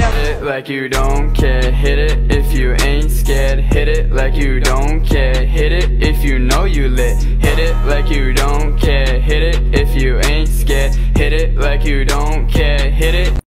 it like you don't care. Hit it if you ain't scared. Hit it like you don't care. Hit it if you know you lit. Hit it like you don't care. Hit it if you ain't scared. Hit it like you don't care. Hit it